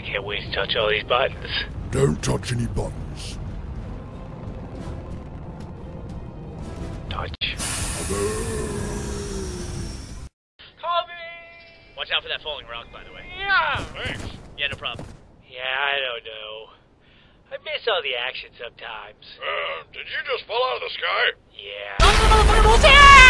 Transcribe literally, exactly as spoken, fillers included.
can't wait to touch all these buttons. Don't touch any buttons. Touch. Call me! Watch out for that falling rock, by the way. Yeah! Thanks. Yeah, no problem. Yeah, I don't know. I miss all the action sometimes. Uh, did you just fall out of the sky? Yeah.